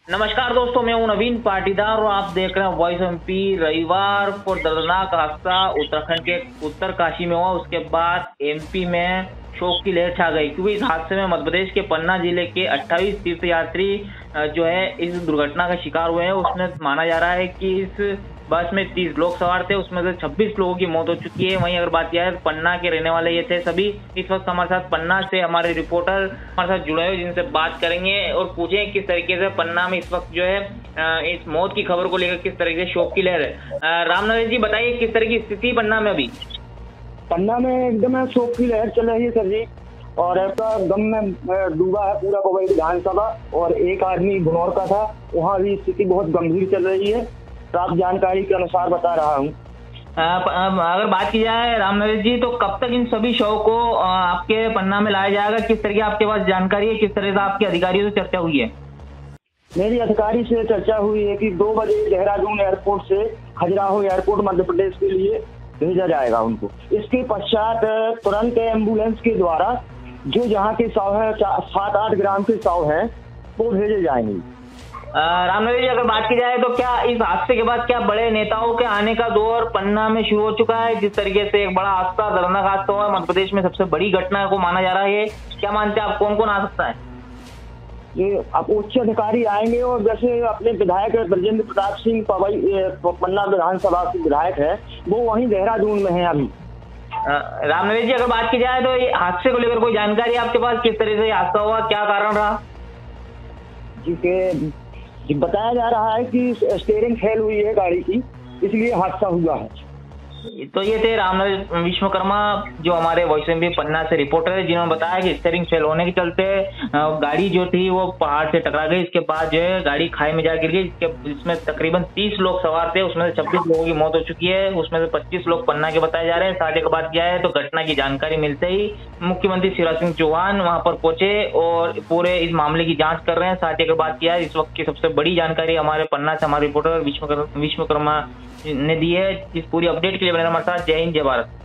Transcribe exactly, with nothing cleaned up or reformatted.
नमस्कार दोस्तों, मैं हूं नवीन पाटीदार और आप देख रहे हैं वॉइस एमपी। रविवार को दर्दनाक हादसा उत्तराखंड के उत्तरकाशी में हुआ। उसके बाद एमपी में शोक की लहर छा गई, क्योंकि इस हादसे में मध्य प्रदेश के पन्ना जिले के अट्ठाईस तीर्थयात्री जो है इस दुर्घटना का शिकार हुए हैं। उसमें माना जा रहा है कि इस बस में तीस लोग सवार थे, उसमें से छब्बीस लोगों की मौत हो चुकी है। वहीं अगर बात किया है पन्ना के रहने वाले ये थे सभी। इस वक्त हमारे साथ पन्ना से हमारे रिपोर्टर हमारे साथ जुड़े हुए, जिनसे बात करेंगे और पूछें किस तरीके से पन्ना में इस वक्त जो है इस मौत की खबर को लेकर किस तरीके से शोक की लहर है। राम नरेश जी, बताइए किस तरह की स्थिति पन्ना में अभी? पन्ना में एकदम शोक की लहर चल रही है सर जी, और ऐसा गम में डूबा है पूरा पवई विधानसभा। और एक आदमी गुनौर का था, वहाँ भी स्थिति बहुत गंभीर चल रही है, प्राप्त जानकारी के अनुसार बता रहा हूँ। अगर बात की जाए राम नरेश जी, तो कब तक इन सभी शव को आपके पन्ना में लाया जाएगा? किस तरह की आपके पास जानकारी है? किस तरह से आपके अधिकारियों से चर्चा हुई है? मेरी अधिकारी से चर्चा हुई है कि दो बजे देहरादून एयरपोर्ट से खजुराहो एयरपोर्ट मध्य प्रदेश के लिए भेजा जाएगा उनको। इसके पश्चात तुरंत एम्बुलेंस के द्वारा जो जहाँ के शव है, सात आठ ग्राम के शव है, वो भेजे जाएंगे। राम नरेश जी, अगर बात की जाए तो क्या इस हादसे के बाद क्या बड़े नेताओं के आने का दौर पन्ना में शुरू हो चुका है? जिस तरीके से एक बड़ा हादसा, दर्दनाक हादसा हुआ, मध्य प्रदेश में सबसे बड़ी घटना को माना जा रहा है, क्या मानते हैं आप, कौन कौन आ सकता है? ये अब उच्च अधिकारी आएंगे, और जैसे अपने विधायक ब्रजेंद्र प्रताप सिंह पवई पन्ना विधानसभा के विधायक है, वो वहीं देहरादून में है अभी। राम नरेश जी, अगर बात की जाए तो ये हादसे को लेकर कोई जानकारी आपके पास? किस तरह से हादसा हुआ, क्या कारण रहा? जी के बताया जा रहा है कि स्टीयरिंग फेल हुई है गाड़ी की, इसलिए हादसा हुआ है। तो ये थे राम नरेश विश्वकर्मा, जो हमारे वॉइस एमपी पन्ना से रिपोर्टर है, जिन्होंने बताया कि स्टीयरिंग फेल होने के चलते गाड़ी जो थी वो पहाड़ से टकरा गई। इसके बाद जो है गाड़ी खाई में जा गिर गई। इसमें तकरीबन तीस लोग सवार थे, उसमें से छब्बीस लोगों की मौत हो चुकी है। उसमें से पच्चीस लोग पन्ना के बताए जा रहे हैं। साथ ही बात किया है तो घटना की जानकारी मिलते ही मुख्यमंत्री शिवराज सिंह चौहान वहां पर पहुंचे और पूरे इस मामले की जांच कर रहे हैं। साथ ही अगर बात किया है इस वक्त की सबसे बड़ी जानकारी हमारे पन्ना से हमारे रिपोर्टर विश्वकर्मा ने दी है। इस पूरी अपडेट के लिए बने हमारे साथ। जय हिंद, जय भारत।